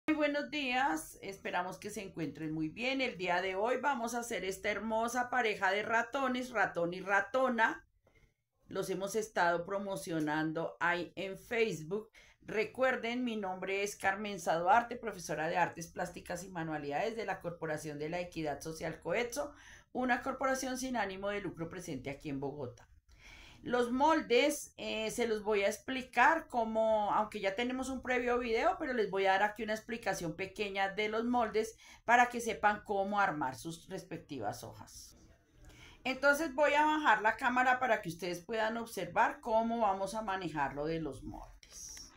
Muy buenos días, esperamos que se encuentren muy bien. El día de hoy vamos a hacer esta hermosa pareja de ratones, ratón y ratona. Los hemos estado promocionando ahí en Facebook. Recuerden, mi nombre es Carmen Duarte, profesora de Artes Plásticas y Manualidades de la Corporación de la Equidad Social Coetso, una corporación sin ánimo de lucro presente aquí en Bogotá. Los moldes se los voy a explicar como, aunque ya tenemos un previo video, pero les voy a dar aquí una explicación pequeña de los moldes para que sepan cómo armar sus respectivas hojas. Entonces voy a bajar la cámara para que ustedes puedan observar cómo vamos a manejar lo de los moldes.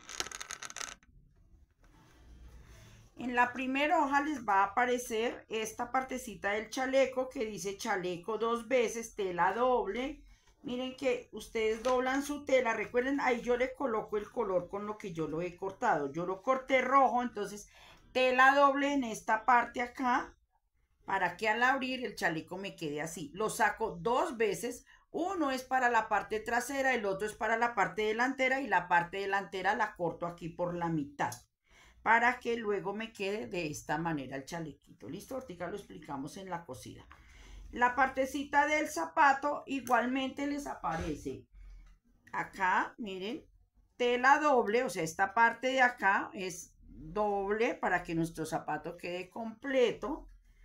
En la primera hoja les va a aparecer esta partecita del chaleco que dice chaleco 2 veces, tela doble. Miren que ustedes doblan su tela, recuerden, ahí yo le coloco el color con lo que yo lo he cortado. Yo lo corté rojo, entonces tela doble en esta parte acá, para que al abrir el chaleco me quede así. Lo saco 2 veces, uno es para la parte trasera, el otro es para la parte delantera y la parte delantera la corto aquí por la mitad, para que luego me quede de esta manera el chalequito. ¿Listo? Ahorita lo explicamos en la cosida. La partecita del zapato igualmente les aparece acá, miren, tela doble, o sea, esta parte de acá es doble para que nuestro zapato quede completo.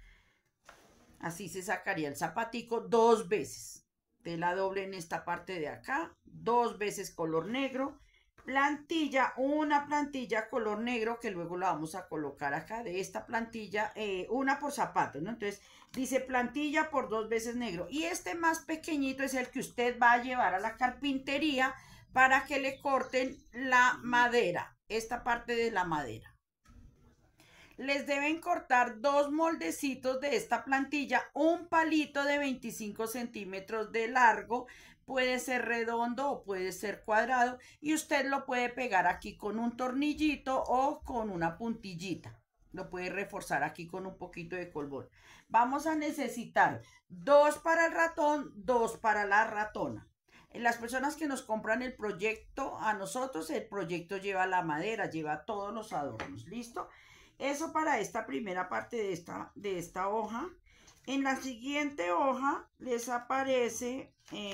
Así se sacaría el zapatico 2 veces. Tela doble en esta parte de acá, 2 veces color negro. Plantilla, una plantilla color negro que luego la vamos a colocar acá de esta plantilla, una por zapato, ¿no? Entonces dice plantilla por 2 veces negro. Y este más pequeñito es el que usted va a llevar a la carpintería para que le corten la madera, esta parte de la madera. Les deben cortar 2 moldecitos de esta plantilla, un palito de 25 centímetros de largo, puede ser redondo o puede ser cuadrado y usted lo puede pegar aquí con un tornillito o con una puntillita. Lo puede reforzar aquí con un poquito de colbón. Vamos a necesitar 2 para el ratón, 2 para la ratona. Las personas que nos compran el proyecto, a nosotros el proyecto lleva la madera, lleva todos los adornos, ¿listo? Eso para esta primera parte de esta hoja. En la siguiente hoja les aparece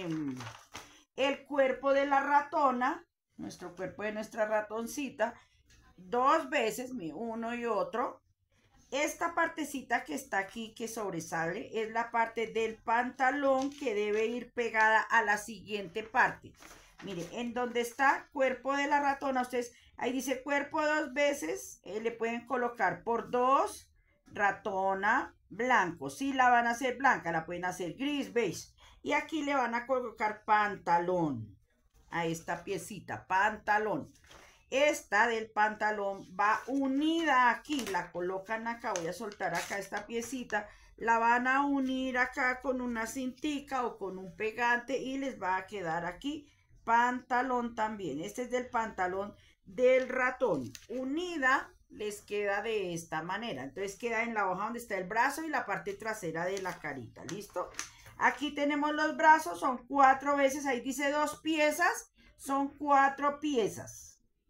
el cuerpo de la ratona, nuestro cuerpo de nuestra ratoncita, 2 veces, uno y otro. Esta partecita que está aquí, que sobresale, es la parte del pantalón que debe ir pegada a la siguiente parte. Mire, en donde está cuerpo de la ratona, ustedes, ahí dice cuerpo 2 veces, le pueden colocar por 2, ratona, blanco. Si la van a hacer blanca, la pueden hacer gris, beige. Y aquí le van a colocar pantalón a esta piecita, pantalón. Esta del pantalón va unida aquí, la colocan acá, voy a soltar acá esta piecita, la van a unir acá con una cintica o con un pegante y les va a quedar aquí pantalón también. Este es del pantalón del ratón. Unida les queda de esta manera. Entonces queda en la hoja donde está el brazo y la parte trasera de la carita. ¿Listo? Aquí tenemos los brazos, son 4 veces. Ahí dice 2 piezas, son 4 piezas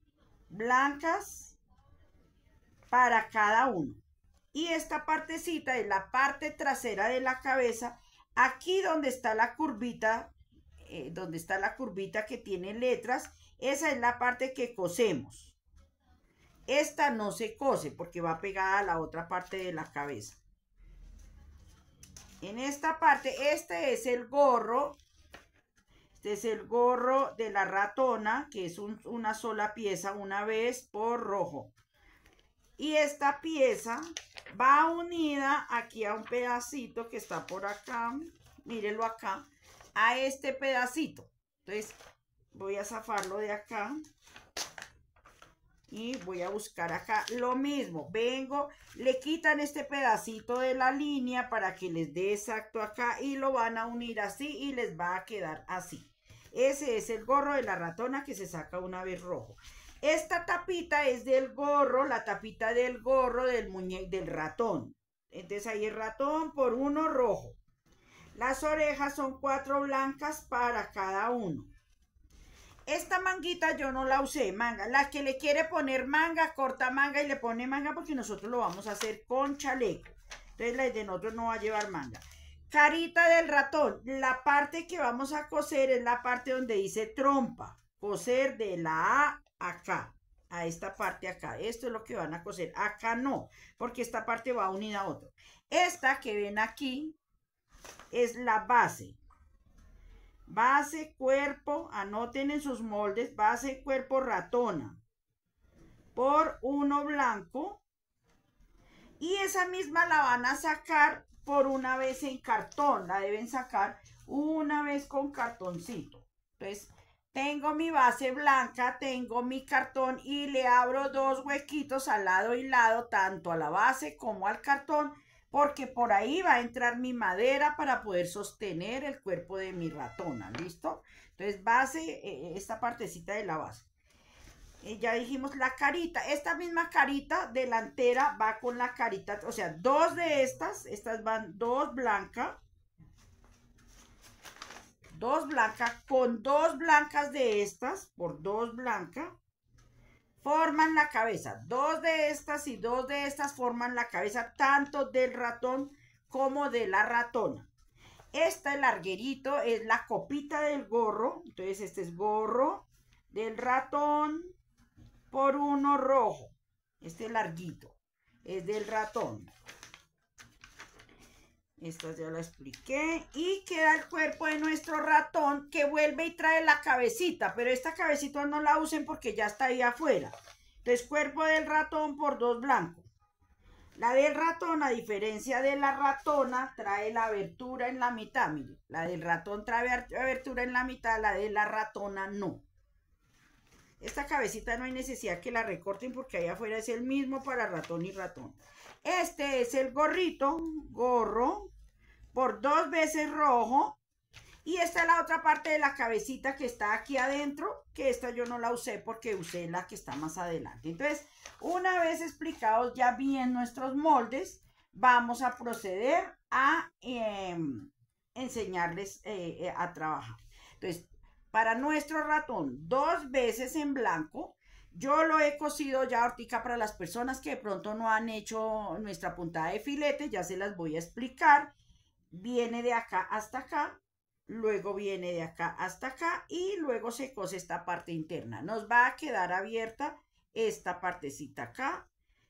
blancas para cada uno. Y esta partecita es la parte trasera de la cabeza. Aquí donde está la curvita, que tiene letras, esa es la parte que cosemos. Esta no se cose porque va pegada a la otra parte de la cabeza. En esta parte, este es el gorro. Este es el gorro de la ratona, que es una sola pieza, una vez por rojo. Y esta pieza va unida aquí a un pedacito que está por acá. Mírenlo acá. A este pedacito. Entonces voy a zafarlo de acá y voy a buscar acá lo mismo. Vengo, le quitan este pedacito de la línea para que les dé exacto acá y lo van a unir así y les va a quedar así. Ese es el gorro de la ratona que se saca una vez rojo. Esta tapita es del gorro, la tapita del gorro del ratón. Entonces ahí el ratón por uno rojo. Las orejas son 4 blancas para cada uno. esta manguita yo no la usé, manga. La que le quiere poner manga, corta manga y le pone manga porque nosotros lo vamos a hacer con chaleco. Entonces la de nosotros no va a llevar manga. Carita del ratón. La parte que vamos a coser es la parte donde dice trompa. Coser de la A acá, a esta parte acá. Esto es lo que van a coser. Acá no, porque esta parte va unida a otra. Esta que ven aquí es la base. Base, cuerpo, anoten en sus moldes, base, cuerpo, ratona. Por 1 blanco. Y esa misma la van a sacar por una vez en cartón. La deben sacar una vez con cartoncito. Entonces, tengo mi base blanca, tengo mi cartón y le abro 2 huequitos al lado y lado, tanto a la base como al cartón, porque por ahí va a entrar mi madera para poder sostener el cuerpo de mi ratona, ¿listo? Entonces base, esta partecita de la base. Ya dijimos la carita, esta misma carita delantera va con la carita, o sea, 2 de estas van 2 blancas, 2 blancas, con 2 blancas de estas, por 2 blancas, forman la cabeza. 2 de estas y 2 de estas forman la cabeza tanto del ratón como de la ratona. Este larguerito es la copita del gorro. Entonces este es gorro del ratón por 1 rojo. Este larguito es del ratón. Esta ya la expliqué. Y queda el cuerpo de nuestro ratón que vuelve y trae la cabecita. Pero esta cabecita no la usen porque ya está ahí afuera. Entonces cuerpo del ratón por 2 blancos. La del ratón, a diferencia de la ratona, trae la abertura en la mitad. Mire, la del ratón trae abertura en la mitad, la de la ratona no. Esta cabecita no hay necesidad que la recorten porque ahí afuera es el mismo para ratón y ratón. Este es el gorrito, gorro, por 2 veces rojo. Y esta es la otra parte de la cabecita que está aquí adentro, que esta yo no la usé porque usé la que está más adelante. Entonces, una vez explicados ya bien nuestros moldes, vamos a proceder a enseñarles a trabajar. Entonces, para nuestro ratón, 2 veces en blanco. Yo lo he cosido ya ahorita para las personas que de pronto no han hecho nuestra puntada de filete, ya se las voy a explicar. Viene de acá hasta acá, luego viene de acá hasta acá y luego se cose esta parte interna. Nos va a quedar abierta esta partecita acá,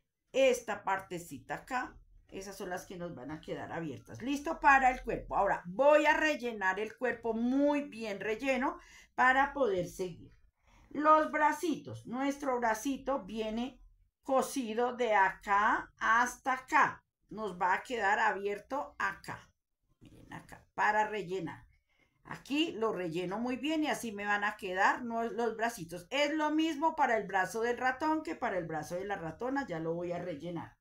esta partecita acá. Esas son las que nos van a quedar abiertas. Listo para el cuerpo. Ahora voy a rellenar el cuerpo muy bien relleno para poder seguir. Los bracitos. Nuestro bracito viene cosido de acá hasta acá. Nos va a quedar abierto acá. Miren acá, para rellenar. Aquí lo relleno muy bien y así me van a quedar los bracitos. Es lo mismo para el brazo del ratón que para el brazo de la ratona. Ya lo voy a rellenar.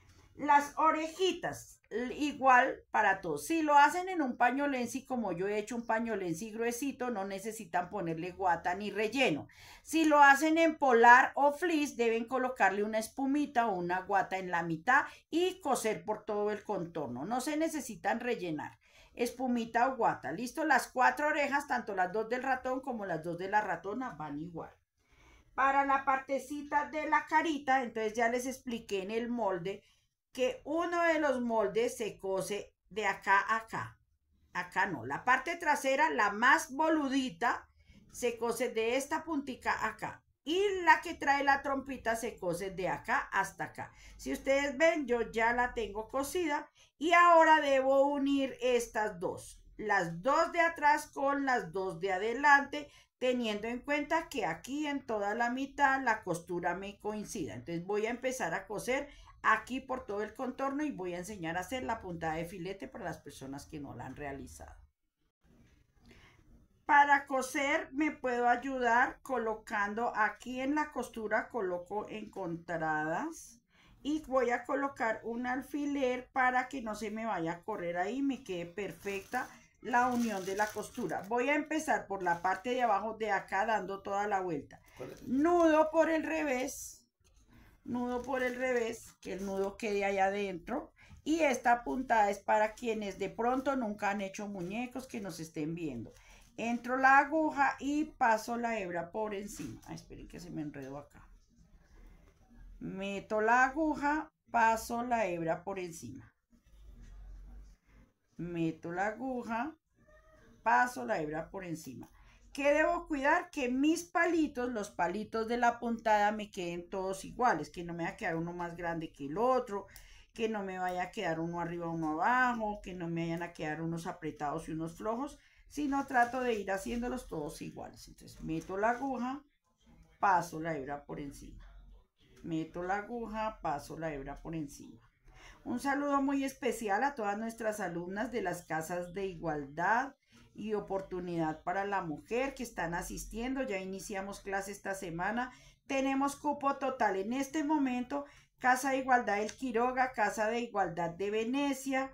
Las orejitas, igual para todos. Si lo hacen en un pañolensi, como yo he hecho un pañolensi gruesito, no necesitan ponerle guata ni relleno. Si lo hacen en polar o fleece, deben colocarle una espumita o una guata en la mitad y coser por todo el contorno. No se necesitan rellenar. Espumita o guata. Listo, las 4 orejas, tanto las 2 del ratón como las 2 de la ratona, van igual. Para la partecita de la carita, entonces ya les expliqué en el molde que uno de los moldes se cose de acá a acá. Acá no. La parte trasera, la más boludita, se cose de esta puntica acá. Y la que trae la trompita se cose de acá hasta acá. Si ustedes ven, yo ya la tengo cosida. Y ahora debo unir estas dos. Las 2 de atrás con las 2 de adelante, teniendo en cuenta que aquí en toda la mitad la costura me coincida. Entonces voy a empezar a coser aquí por todo el contorno y voy a enseñar a hacer la puntada de filete para las personas que no la han realizado. Para coser me puedo ayudar colocando aquí en la costura, coloco encontradas y voy a colocar un alfiler para que no se me vaya a correr ahí, me quede perfecta la unión de la costura. Voy a empezar por la parte de abajo de acá dando toda la vuelta. Nudo por el revés. Nudo por el revés, que el nudo quede allá adentro. Y esta puntada es para quienes de pronto nunca han hecho muñecos que nos estén viendo. entro la aguja y paso la hebra por encima. Ay, esperen que se me enredó acá. Meto la aguja, paso la hebra por encima. Meto la aguja, paso la hebra por encima. ¿Qué debo cuidar? Que mis palitos, los palitos de la puntada, me queden todos iguales, que no me vaya a quedar uno más grande que el otro, que no me vaya a quedar uno arriba, uno abajo, que no me vayan a quedar unos apretados y unos flojos, sino trato de ir haciéndolos todos iguales. Entonces meto la aguja, paso la hebra por encima. Meto la aguja, paso la hebra por encima. Un saludo muy especial a todas nuestras alumnas de las casas de igualdad y oportunidad para la mujer que están asistiendo. Ya iniciamos clase esta semana. Tenemos cupo total en este momento. Casa de Igualdad El Quiroga, Casa de Igualdad de Venecia,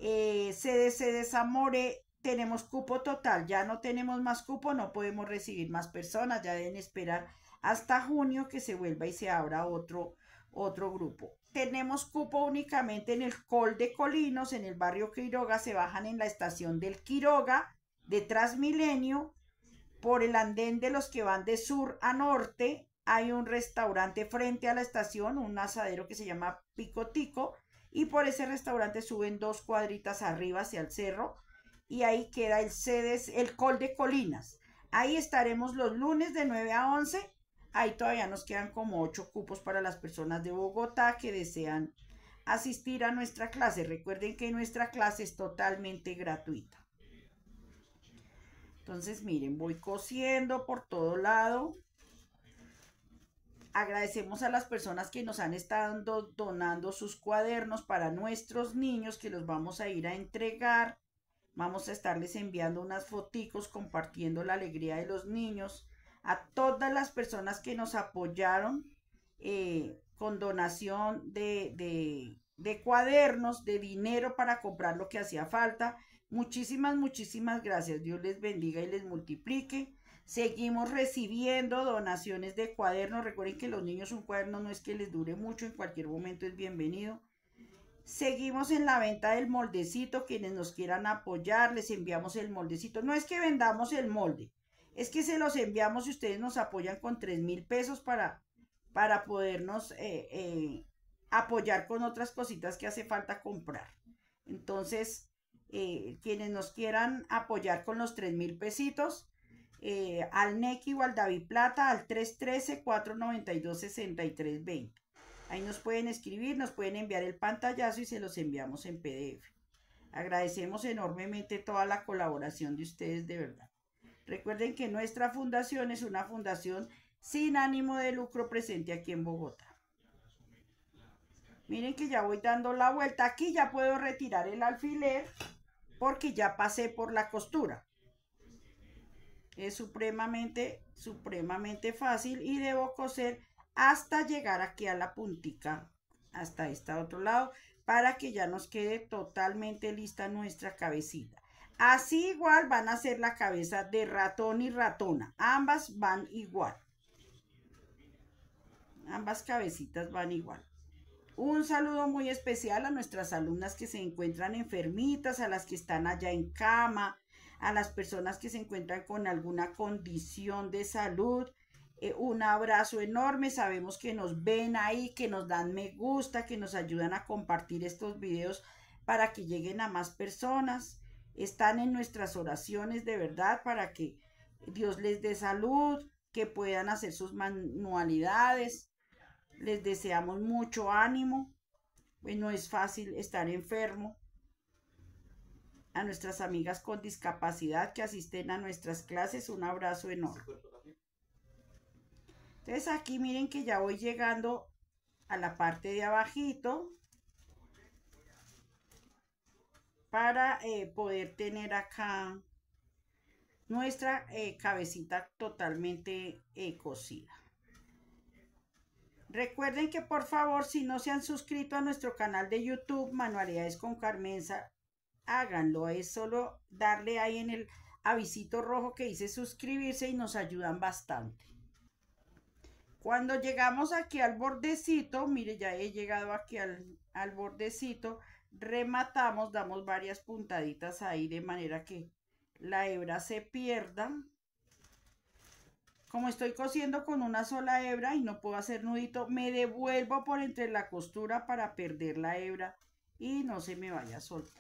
CDC de Zamore. Tenemos cupo total. Ya no tenemos más cupo, no podemos recibir más personas. Ya deben esperar hasta junio que se vuelva y se abra otro grupo. Tenemos cupo únicamente en el Col de Colinos, en el barrio Quiroga. Se bajan en la estación del Quiroga de Transmilenio. Por el andén de los que van de sur a norte hay un restaurante frente a la estación, un asadero que se llama Picotico, y por ese restaurante suben 2 cuadritas arriba hacia el cerro y ahí queda el Col de Colinas. Ahí estaremos los lunes de 9 a 11. Ahí todavía nos quedan como 8 cupos para las personas de Bogotá que desean asistir a nuestra clase. Recuerden que nuestra clase es totalmente gratuita. Entonces, miren, voy cosiendo por todo lado. Agradecemos a las personas que nos han estado donando sus cuadernos para nuestros niños, que los vamos a ir a entregar. Vamos a estarles enviando unas foticos compartiendo la alegría de los niños. A todas las personas que nos apoyaron con donación de cuadernos, de dinero para comprar lo que hacía falta. Muchísimas gracias. Dios les bendiga y les multiplique. Seguimos recibiendo donaciones de cuadernos. Recuerden que los niños un cuaderno no es que les dure mucho, en cualquier momento es bienvenido. Seguimos en la venta del moldecito. Quienes nos quieran apoyar, les enviamos el moldecito. No es que vendamos el molde, es que se los enviamos y ustedes nos apoyan con 3,000 pesos para podernos apoyar con otras cositas que hace falta comprar. Entonces, quienes nos quieran apoyar con los 3,000 pesitos, al Nequi o al David Plata, al 313-492-6320. Ahí nos pueden escribir, nos pueden enviar el pantallazo y se los enviamos en PDF. Agradecemos enormemente toda la colaboración de ustedes, de verdad. Recuerden que nuestra fundación es una fundación sin ánimo de lucro presente aquí en Bogotá. Miren que ya voy dando la vuelta. Aquí ya puedo retirar el alfiler porque ya pasé por la costura. Es supremamente fácil y debo coser hasta llegar aquí a la puntica, hasta este otro lado, para que ya nos quede totalmente lista nuestra cabecita. Así igual van a ser la cabeza de ratón y ratona. Ambas van igual. Ambas cabecitas van igual. Un saludo muy especial a nuestras alumnas que se encuentran enfermitas, a las que están allá en cama, a las personas que se encuentran con alguna condición de salud. Un abrazo enorme. Sabemos que nos ven ahí, que nos dan me gusta, que nos ayudan a compartir estos videos para que lleguen a más personas. Están en nuestras oraciones de verdad para que Dios les dé salud, que puedan hacer sus manualidades. Les deseamos mucho ánimo. Pues no es fácil estar enfermo. A nuestras amigas con discapacidad que asisten a nuestras clases, un abrazo enorme. Entonces aquí miren que ya voy llegando a la parte de abajito para poder tener acá nuestra cabecita totalmente cosida. Recuerden que por favor, si no se han suscrito a nuestro canal de YouTube Manualidades con Carmenza, háganlo. Es solo darle ahí en el avisito rojo que dice suscribirse y nos ayudan bastante. Cuando llegamos aquí al bordecito, mire, ya he llegado aquí al bordecito, rematamos, damos varias puntaditas ahí de manera que la hebra se pierda. Como estoy cosiendo con una sola hebra y no puedo hacer nudito, me devuelvo por entre la costura para perder la hebra y no se me vaya a soltar.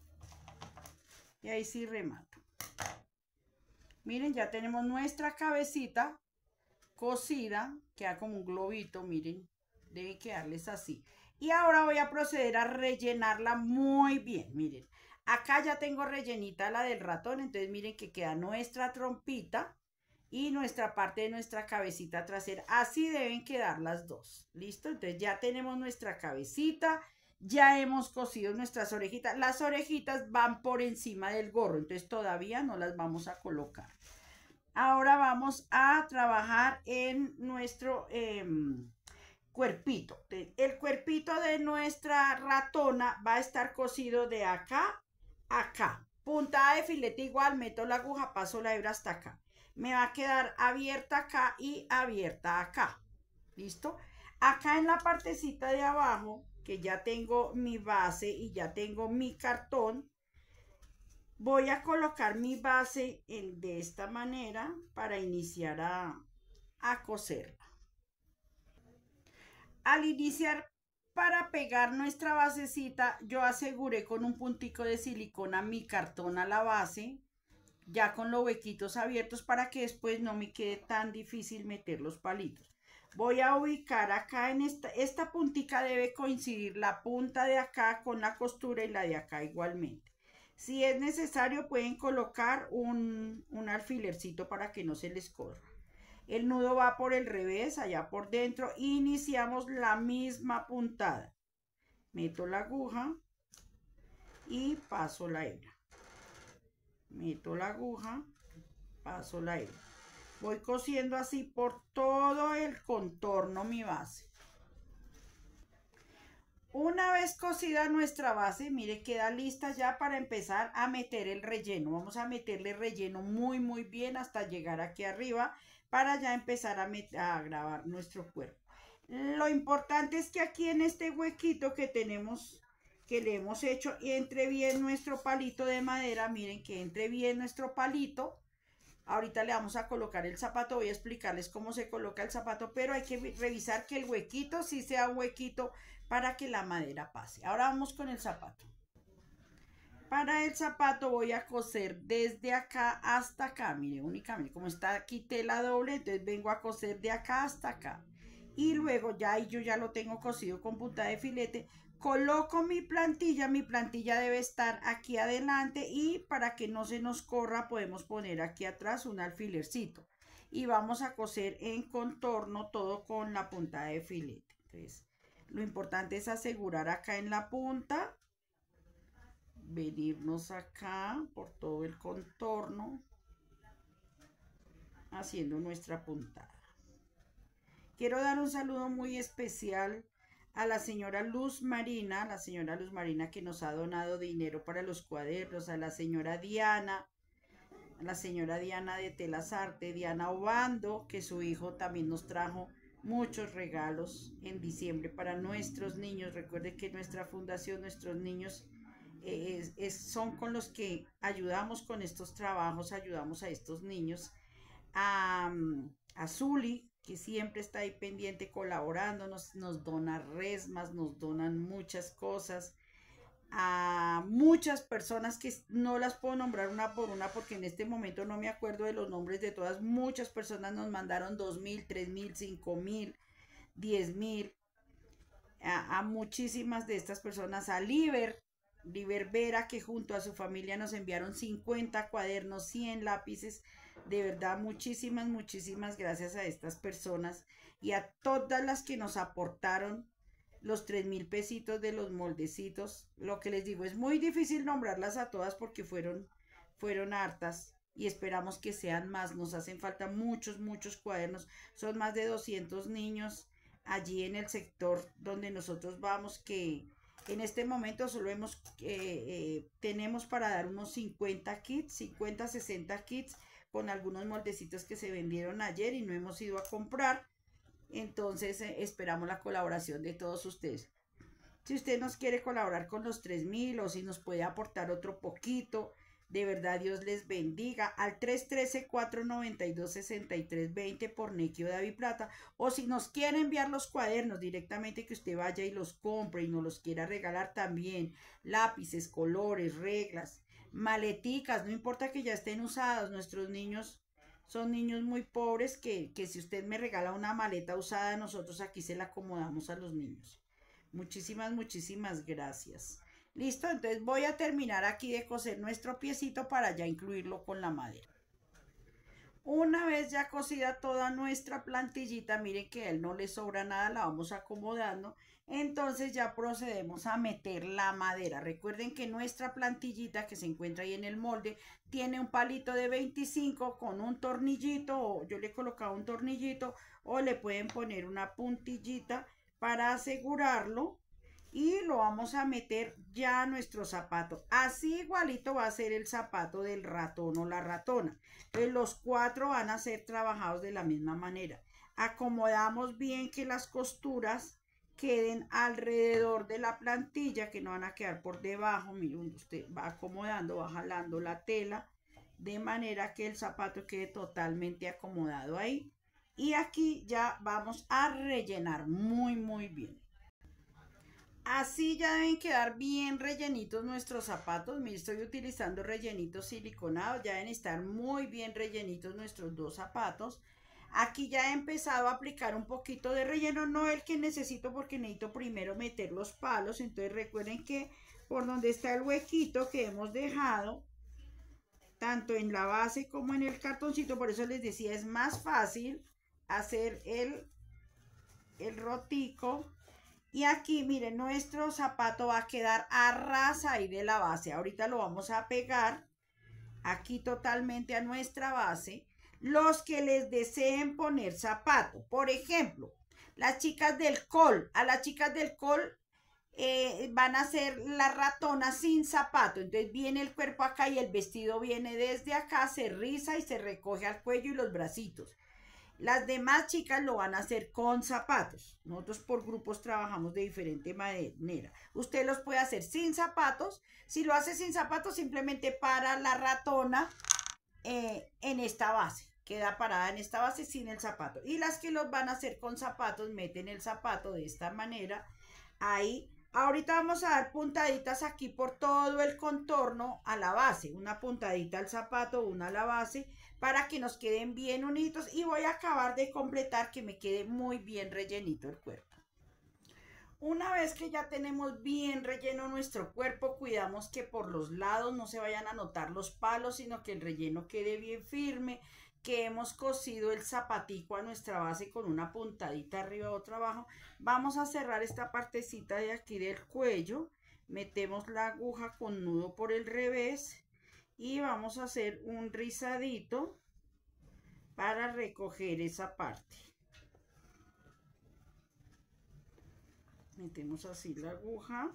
Y ahí sí remato. Miren, ya tenemos nuestra cabecita cosida, queda como un globito, miren, debe quedarles así. Y ahora voy a proceder a rellenarla muy bien, miren. Acá ya tengo rellenita la del ratón, entonces miren que queda nuestra trompita y nuestra parte de nuestra cabecita trasera. Así deben quedar las dos. ¿Listo? Entonces ya tenemos nuestra cabecita, ya hemos cosido nuestras orejitas. Las orejitas van por encima del gorro, entonces todavía no las vamos a colocar. Ahora vamos a trabajar en nuestro cuerpito. El cuerpito de nuestra ratona va a estar cosido de acá a acá. Puntada de filete igual, meto la aguja, paso la hebra hasta acá. Me va a quedar abierta acá y abierta acá. ¿Listo? Acá en la partecita de abajo, que ya tengo mi base y ya tengo mi cartón, voy a colocar mi base de esta manera para iniciar a coserla. Al iniciar, para pegar nuestra basecita, yo aseguré con un puntico de silicona mi cartón a la base, ya con los huequitos abiertos para que después no me quede tan difícil meter los palitos. Voy a ubicar acá en esta puntica, debe coincidir la punta de acá con la costura y la de acá igualmente. Si es necesario pueden colocar un alfilercito para que no se les corra. El nudo va por el revés, allá por dentro. Iniciamos la misma puntada. Meto la aguja y paso la hebra. Meto la aguja, paso la hebra. Voy cosiendo así por todo el contorno mi base. Una vez cosida nuestra base, mire, queda lista ya para empezar a meter el relleno. Vamos a meterle relleno muy bien hasta llegar aquí arriba para ya empezar a grabar nuestro cuerpo. Lo importante es que aquí en este huequito que tenemos, que le hemos hecho, entre bien nuestro palito de madera. Miren que entre bien nuestro palito. Ahorita le vamos a colocar el zapato, voy a explicarles cómo se coloca el zapato, pero hay que revisar que el huequito sí sea un huequito para que la madera pase. Ahora vamos con el zapato. Para el zapato voy a coser desde acá hasta acá, mire, únicamente como está aquí tela doble, entonces vengo a coser de acá hasta acá. Y luego ya yo ya lo tengo cosido con punta de filete. Coloco mi plantilla debe estar aquí adelante y para que no se nos corra podemos poner aquí atrás un alfilercito. Y vamos a coser en contorno todo con la punta de filete. Entonces, lo importante es asegurar acá en la punta, venirnos acá por todo el contorno, haciendo nuestra puntada. Quiero dar un saludo muy especial a la señora Luz Marina, que nos ha donado dinero para los cuadernos, a la señora Diana de Telas Arte, Diana Obando, que su hijo también nos trajo muchos regalos en diciembre para nuestros niños. Recuerde que nuestra fundación, nuestros niños, son con los que ayudamos con estos trabajos, ayudamos a estos niños. A Zuli, que siempre está ahí pendiente colaborando, nos dona resmas, nos donan muchas cosas. A muchas personas que no las puedo nombrar una por una porque en este momento no me acuerdo de los nombres de todas. Muchas personas nos mandaron 2.000, 3.000, 5.000, 10.000. A muchísimas de estas personas, a Liber Vera, que junto a su familia nos enviaron 50 cuadernos, 100 lápices. De verdad, muchísimas gracias a estas personas y a todas las que nos aportaron los 3.000 pesitos de los moldecitos. Lo que les digo, es muy difícil nombrarlas a todas porque fueron hartas y esperamos que sean más. Nos hacen falta muchos cuadernos. Son más de 200 niños allí en el sector donde nosotros vamos, que en este momento solo tenemos para dar unos 50 kits, 50, 60 kits con algunos moldecitos que se vendieron ayer y no hemos ido a comprar. Entonces esperamos la colaboración de todos ustedes. Si usted nos quiere colaborar con los 3.000 o si nos puede aportar otro poquito, De verdad, Dios les bendiga. Al 313-492-6320 por Nequi o David Plata. O si nos quiere enviar los cuadernos directamente, que usted vaya y los compre y nos los quiera regalar también. Lápices, colores, reglas, maleticas, no importa que ya estén usadas. Nuestros niños son niños muy pobres que si usted me regala una maleta usada, nosotros aquí se la acomodamos a los niños. Muchísimas gracias. Listo, entonces voy a terminar aquí de coser nuestro piecito para ya incluirlo con la madera. Una vez ya cosida toda nuestra plantillita, miren que a él no le sobra nada, la vamos acomodando. Entonces ya procedemos a meter la madera. Recuerden que nuestra plantillita que se encuentra ahí en el molde tiene un palito de 25 con un tornillito, o yo le he colocado un tornillito, o le pueden poner una puntillita para asegurarlo. Y lo vamos a meter ya a nuestro zapato. Así igualito va a ser el zapato del ratón o la ratona. Entonces los 4 van a ser trabajados de la misma manera. Acomodamos bien que las costuras queden alrededor de la plantilla, que no van a quedar por debajo. Miren, usted va acomodando, va jalando la tela de manera que el zapato quede totalmente acomodado ahí. Y aquí ya vamos a rellenar muy bien. Así ya deben quedar bien rellenitos nuestros zapatos. Mira, estoy utilizando rellenitos siliconados. Ya deben estar muy bien rellenitos nuestros 2 zapatos. Aquí ya he empezado a aplicar un poquito de relleno. No el que necesito, porque necesito primero meter los palos. Entonces recuerden que por donde está el huequito que hemos dejado, tanto en la base como en el cartoncito, por eso les decía, es más fácil hacer el rotico. Y aquí, miren, nuestro zapato va a quedar a ras ahí de la base. Ahorita lo vamos a pegar aquí totalmente a nuestra base. Los que les deseen poner zapato, por ejemplo, las chicas del col, a las chicas del col van a hacer la ratona sin zapato. Entonces viene el cuerpo acá y el vestido viene desde acá, se riza y se recoge al cuello y los bracitos. Las demás chicas lo van a hacer con zapatos. Nosotros por grupos trabajamos de diferente manera. Usted los puede hacer sin zapatos. Si lo hace sin zapatos, simplemente para la ratona en esta base. Queda parada en esta base sin el zapato. Y las que los van a hacer con zapatos, meten el zapato de esta manera. Ahí. Ahorita vamos a dar puntaditas aquí por todo el contorno a la base. Una puntadita al zapato, una a la base, para que nos queden bien unidos. Y voy a acabar de completar que me quede muy bien rellenito el cuerpo. Una vez que ya tenemos bien relleno nuestro cuerpo, cuidamos que por los lados no se vayan a notar los palos, sino que el relleno quede bien firme, que hemos cosido el zapatico a nuestra base con una puntadita arriba, otra abajo. Vamos a cerrar esta partecita de aquí del cuello, metemos la aguja con nudo por el revés y vamos a hacer un rizadito para recoger esa parte. Metemos así la aguja.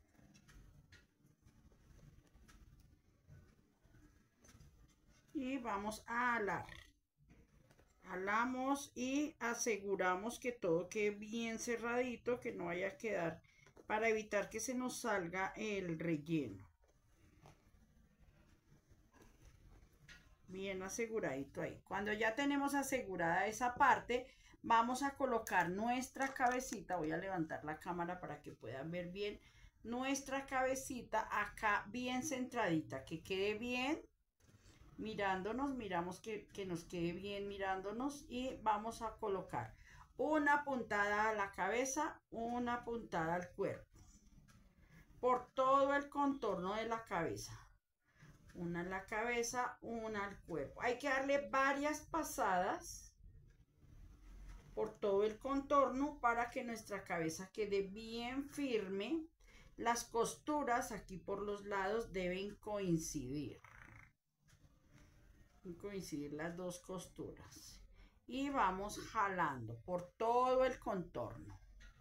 Y vamos a alar. Alamos y aseguramos que todo quede bien cerradito, que no vaya a quedar, para evitar que se nos salga el relleno. Bien aseguradito ahí. Cuando ya tenemos asegurada esa parte, vamos a colocar nuestra cabecita. Voy a levantar la cámara para que puedan ver bien nuestra cabecita acá bien centradita, que quede bien mirándonos. Miramos que nos quede bien mirándonos y vamos a colocar una puntada a la cabeza, una puntada al cuerpo, por todo el contorno de la cabeza. Una en la cabeza, una al cuerpo. Hay que darle varias pasadas por todo el contorno para que nuestra cabeza quede bien firme. Las costuras aquí por los lados deben coincidir. Coincidir las dos costuras. Y vamos jalando por todo el contorno.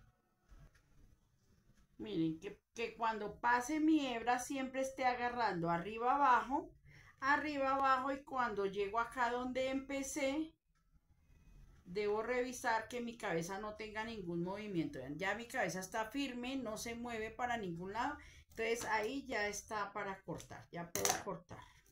Miren que cuando pase mi hebra siempre esté agarrando arriba abajo, y cuando llego acá donde empecé, debo revisar que mi cabeza no tenga ningún movimiento. Ya mi cabeza está firme, no se mueve para ningún lado. Entonces ahí ya está para cortar, ya puedo cortar.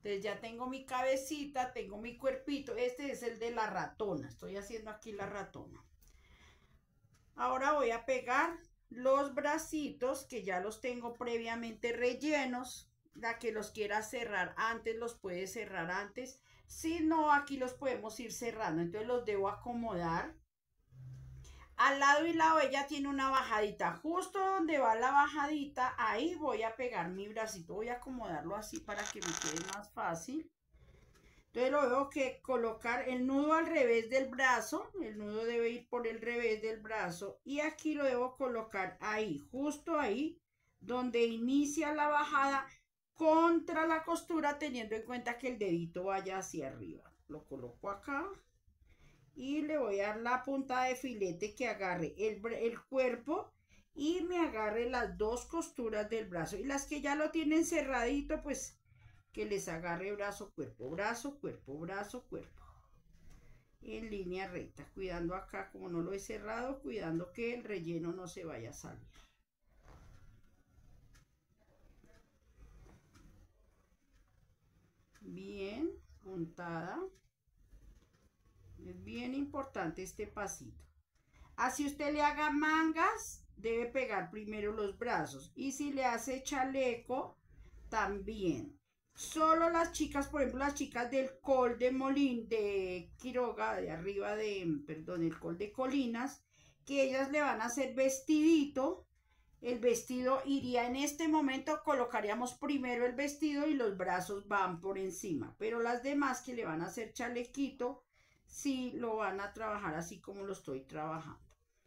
Entonces ya tengo mi cabecita, tengo mi cuerpito. Este es el de la ratona. Estoy haciendo aquí la ratona. Ahora voy a pegar los bracitos que ya los tengo previamente rellenos. La que los quiera cerrar antes los puede cerrar antes. Si no, aquí los podemos ir cerrando. Entonces los debo acomodar. Al lado y lado ella tiene una bajadita. Justo donde va la bajadita, ahí voy a pegar mi bracito. Voy a acomodarlo así para que me quede más fácil. Entonces lo debo que colocar el nudo al revés del brazo. El nudo debe ir por el revés del brazo. Y aquí lo debo colocar ahí, justo ahí, donde inicia la bajada contra la costura, teniendo en cuenta que el dedito vaya hacia arriba. Lo coloco acá. Y le voy a dar la punta de filete que agarre el cuerpo y me agarre las dos costuras del brazo. Y las que ya lo tienen cerradito, pues que les agarre brazo, cuerpo, brazo, cuerpo, brazo, cuerpo. En línea recta, cuidando acá como no lo he cerrado, cuidando que el relleno no se vaya a salir. Bien, puntada. Es bien importante este pasito. Así usted le haga mangas, debe pegar primero los brazos. Y si le hace chaleco, también. Solo las chicas, por ejemplo, las chicas del Col de Molín, de Quiroga, de arriba de, perdón, el Col de Colinas, que ellas le van a hacer vestidito. El vestido iría en este momento, colocaríamos primero el vestido y los brazos van por encima. Pero las demás que le van a hacer chalequito, sí lo van a trabajar así como lo estoy trabajando.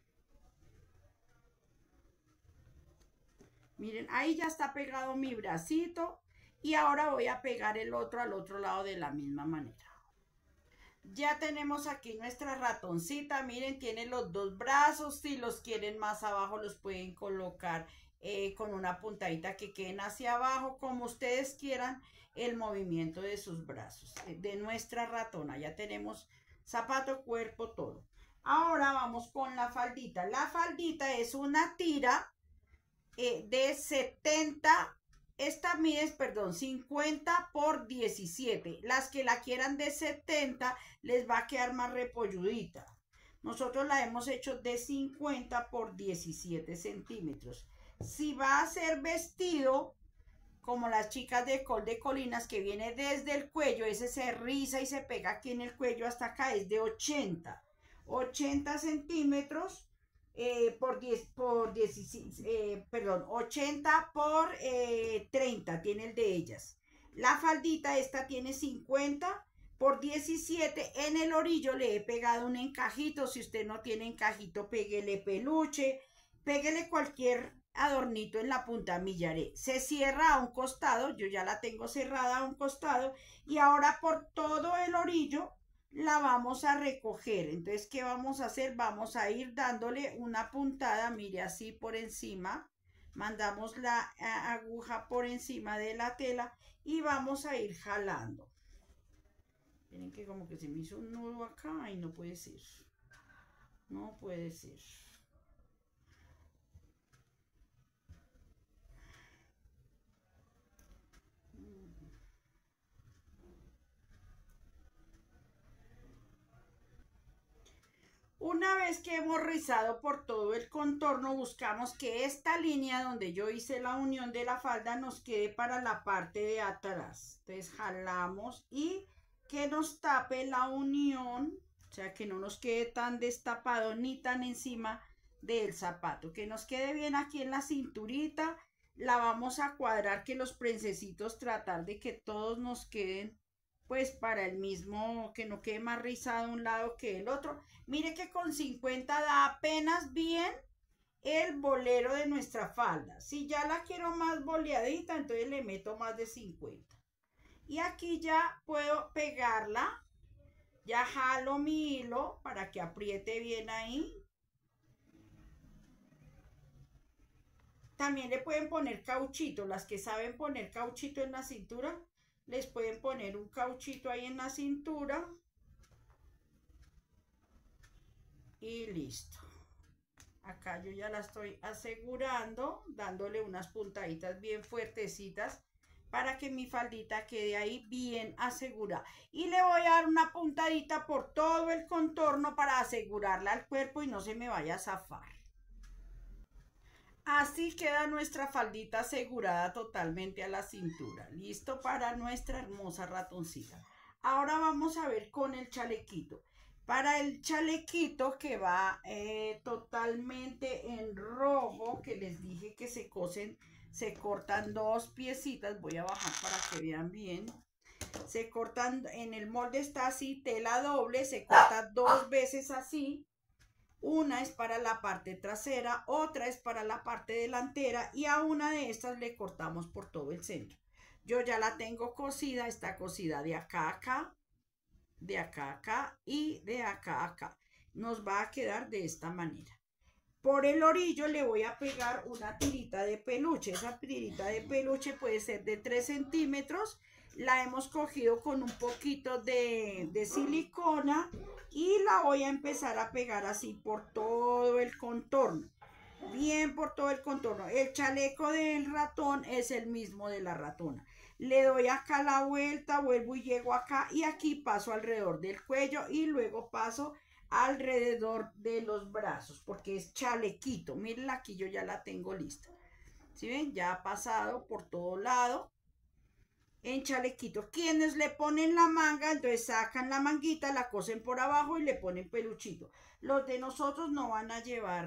Miren, ahí ya está pegado mi bracito y ahora voy a pegar el otro al otro lado de la misma manera. Ya tenemos aquí nuestra ratoncita, miren, tiene los dos brazos, si los quieren más abajo los pueden colocar con una puntadita que queden hacia abajo, como ustedes quieran el movimiento de sus brazos, de nuestra ratona. Ya tenemos zapato, cuerpo, todo. Ahora vamos con la faldita. La faldita es una tira de 70, esta mide, perdón, 50 por 17. Las que la quieran de 70 les va a quedar más repolludita. Nosotros la hemos hecho de 50 por 17 centímetros. Si va a ser vestido, como las chicas de Col de Colinas, que viene desde el cuello, ese se riza y se pega aquí en el cuello hasta acá, es de 80 centímetros. Por 16, perdón, 80 por 30 tiene el de ellas. La faldita esta tiene 50 por 17. En el orillo le he pegado un encajito. Si usted no tiene encajito, péguele peluche, péguele cualquier adornito en la punta, millaré. Se cierra a un costado, yo ya la tengo cerrada a un costado, y ahora por todo el orillo la vamos a recoger. Entonces, ¿qué vamos a hacer? Vamos a ir dándole una puntada, mire, así por encima. Mandamos la aguja por encima de la tela y vamos a ir jalando. Miren que como que se me hizo un nudo acá y no puede ser. No puede ser. Una vez que hemos rizado por todo el contorno, buscamos que esta línea donde yo hice la unión de la falda nos quede para la parte de atrás. Entonces jalamos y que nos tape la unión, o sea que no nos quede tan destapado ni tan encima del zapato. Que nos quede bien aquí en la cinturita. La vamos a cuadrar, que los prensecitos tratar de que todos nos queden pues para el mismo, que no quede más rizado un lado que el otro. Mire que con 50 da apenas bien el bolero de nuestra falda. Si ya la quiero más boleadita, entonces le meto más de 50. Y aquí ya puedo pegarla. Ya jalo mi hilo para que apriete bien ahí. También le pueden poner cauchito. Las que saben poner cauchito en la cintura, les pueden poner un cauchito ahí en la cintura. Y listo. Acá yo ya la estoy asegurando, dándole unas puntaditas bien fuertecitas para que mi faldita quede ahí bien asegurada. Y le voy a dar una puntadita por todo el contorno para asegurarla al cuerpo y no se me vaya a zafar. Así queda nuestra faldita asegurada totalmente a la cintura. Listo para nuestra hermosa ratoncita. Ahora vamos a ver con el chalequito. Para el chalequito que va totalmente en rojo, que les dije que se cortan 2 piecitas. Voy a bajar para que vean bien. Se cortan, en el molde está así, tela doble, se corta 2 veces así. Una es para la parte trasera, otra es para la parte delantera y a una de estas le cortamos por todo el centro. Yo ya la tengo cosida, está cosida de acá a acá, de acá a acá y de acá a acá. Nos va a quedar de esta manera. Por el orillo le voy a pegar una tirita de peluche. Esa tirita de peluche puede ser de 3 centímetros. La hemos cogido con un poquito de silicona y la voy a empezar a pegar así por todo el contorno. Bien por todo el contorno. El chaleco del ratón es el mismo de la ratona. Le doy acá la vuelta, vuelvo y llego acá y aquí paso alrededor del cuello y luego paso alrededor de los brazos porque es chalequito. Miren, aquí yo ya la tengo lista. ¿Sí ven? Ya ha pasado por todo lado en chalequito. Quienes le ponen la manga, entonces sacan la manguita, la cosen por abajo y le ponen peluchito. Los de nosotros no van a llevar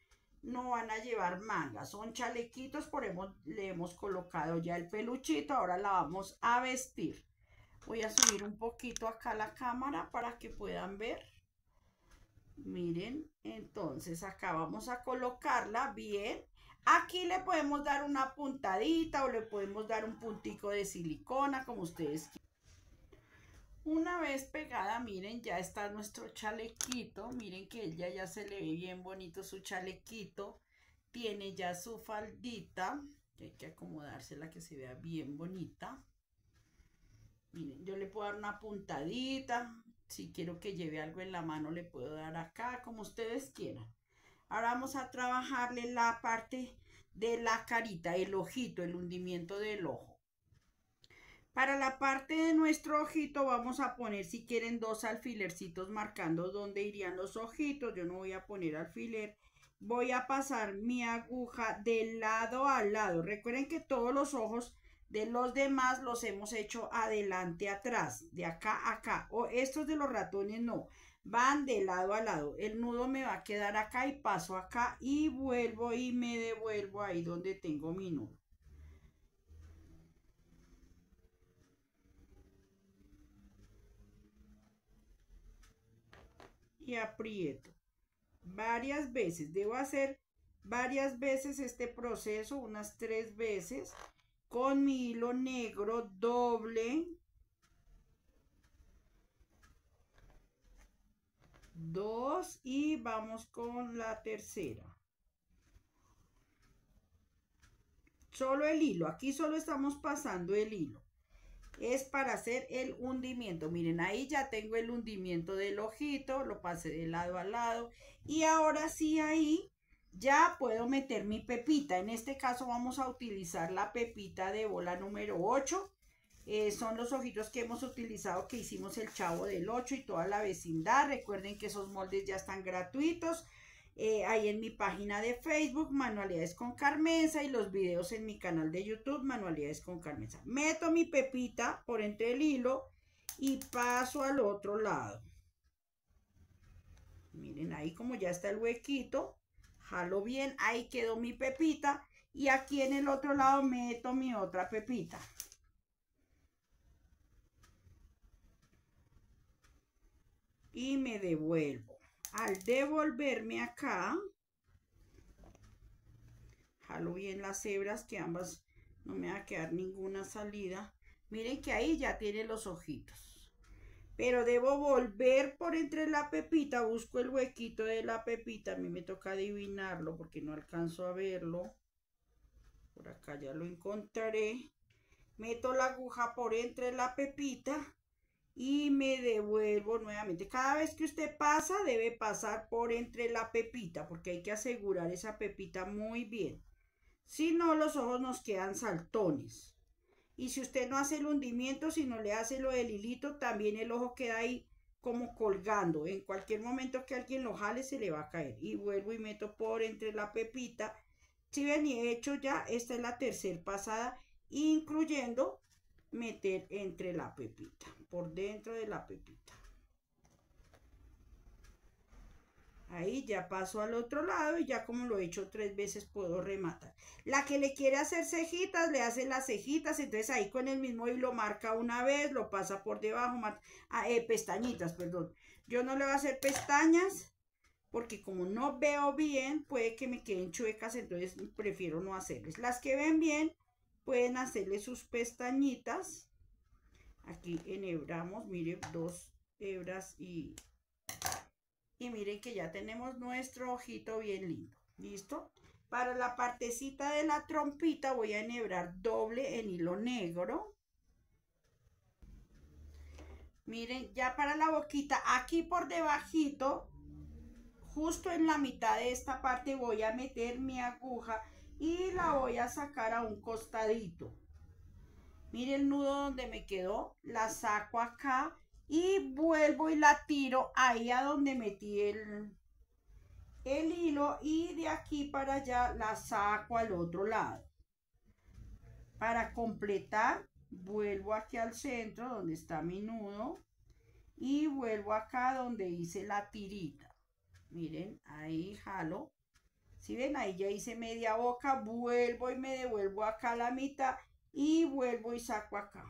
mangas, son chalequitos, le hemos colocado ya el peluchito. Ahora la vamos a vestir. Voy a subir un poquito acá la cámara para que puedan ver. Miren, entonces acá vamos a colocarla bien. Aquí le podemos dar una puntadita o le podemos dar un puntico de silicona, como ustedes quieran. Una vez pegada, miren, ya está nuestro chalequito. Miren que ella ya se le ve bien bonito su chalequito. Tiene ya su faldita. Hay que acomodársela que se vea bien bonita. Miren, yo le puedo dar una puntadita. Si quiero que lleve algo en la mano, le puedo dar acá, como ustedes quieran. Ahora vamos a trabajarle la parte de la carita, el ojito, el hundimiento del ojo. Para la parte de nuestro ojito vamos a poner, si quieren, 2 alfilercitos marcando dónde irían los ojitos. Yo no voy a poner alfiler. Voy a pasar mi aguja de lado a lado. Recuerden que todos los ojos de los demás los hemos hecho adelante, atrás, de acá a acá. O estos de los ratones no, van de lado a lado. El nudo me va a quedar acá y paso acá y vuelvo y me devuelvo ahí donde tengo mi nudo. Y aprieto varias veces. Debo hacer varias veces este proceso, unas 3 veces, con mi hilo negro doble, 2 y vamos con la tercera. Solo el hilo, aquí solo estamos pasando el hilo. Es para hacer el hundimiento. Miren, ahí ya tengo el hundimiento del ojito, lo pasé de lado a lado. Y ahora sí, ahí ya puedo meter mi pepita. En este caso vamos a utilizar la pepita de bola número 8. Son los ojitos que hemos utilizado, que hicimos el Chavo del 8 y toda la vecindad. Recuerden que esos moldes ya están gratuitos. Ahí en mi página de Facebook, Manualidades con Carmenza, y los videos en mi canal de YouTube, Manualidades con Carmenza. Meto mi pepita por entre el hilo y paso al otro lado. Miren, ahí como ya está el huequito, jalo bien, ahí quedó mi pepita, y aquí en el otro lado meto mi otra pepita. Y me devuelvo. Al devolverme acá, jalo bien las hebras, que ambas no me va a quedar ninguna salida. Miren que ahí ya tiene los ojitos. Pero debo volver por entre la pepita, busco el huequito de la pepita. A mí me toca adivinarlo porque no alcanzo a verlo. Por acá ya lo encontraré. Meto la aguja por entre la pepita y me devuelvo nuevamente. Cada vez que usted pasa, debe pasar por entre la pepita, porque hay que asegurar esa pepita muy bien. Si no, los ojos nos quedan saltones. Y si usted no hace el hundimiento, si no le hace lo del hilito, también el ojo queda ahí como colgando. En cualquier momento que alguien lo jale, se le va a caer. Y vuelvo y meto por entre la pepita. Si ven, y he hecho ya, esta es la tercera pasada, incluyendo meter entre la pepita, por dentro de la pepita. Ahí ya paso al otro lado y ya como lo he hecho 3 veces puedo rematar. La que le quiere hacer cejitas, le hace las cejitas, entonces ahí con el mismo hilo marca una vez, lo pasa por debajo, pestañitas, perdón. Yo no le voy a hacer pestañas porque como no veo bien, puede que me queden chuecas, entonces prefiero no hacerles. Las que ven bien, pueden hacerle sus pestañitas. Aquí enhebramos, miren, 2 hebras y miren que ya tenemos nuestro ojito bien lindo. ¿Listo? Para la partecita de la trompita voy a enhebrar doble en hilo negro. Miren, ya para la boquita, aquí por debajito, justo en la mitad de esta parte voy a meter mi aguja y la voy a sacar a un costadito. Miren el nudo donde me quedó, la saco acá y vuelvo y la tiro ahí a donde metí el hilo y de aquí para allá la saco al otro lado. Para completar, vuelvo aquí al centro donde está mi nudo y vuelvo acá donde hice la tirita. Miren, ahí jalo. Si ven, ahí ya hice media boca, vuelvo y me devuelvo acá a la mitad y vuelvo y saco acá.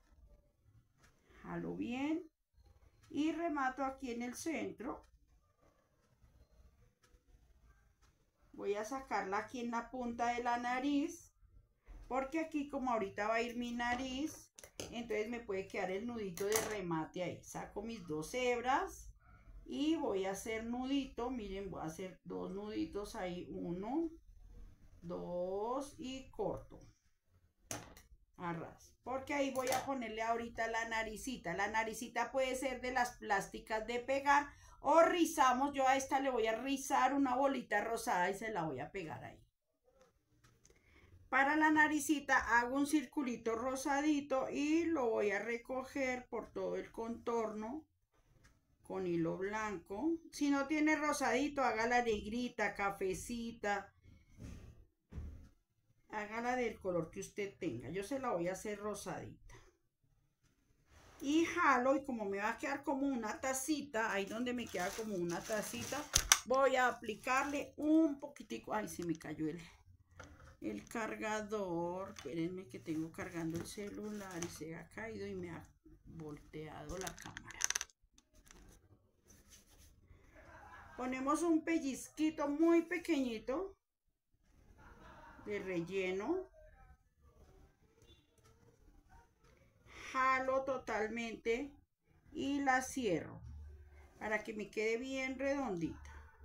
Jalo bien y remato aquí en el centro. Voy a sacarla aquí en la punta de la nariz, porque aquí como ahorita va a ir mi nariz, entonces me puede quedar el nudito de remate ahí. Saco mis 2 hebras y voy a hacer nudito. Miren, voy a hacer 2 nuditos ahí, 1, 2 y corto. Arras, porque ahí voy a ponerle ahorita la naricita. La naricita puede ser de las plásticas de pegar o rizamos. Yo a esta le voy a rizar una bolita rosada y se la voy a pegar ahí. Para la naricita hago un circulito rosadito y lo voy a recoger por todo el contorno con hilo blanco. Si no tiene rosadito, haga la negrita, cafecita. Hágala del color que usted tenga. Yo se la voy a hacer rosadita. Y jalo, y como me va a quedar como una tacita, ahí donde me queda como una tacita, voy a aplicarle un poquitico. Ay, se me cayó el cargador. Espérenme que tengo cargando el celular y se ha caído y me ha volteado la cámara. Ponemos un pellizquito muy pequeñito de relleno. Jalo totalmente y la cierro para que me quede bien redondita.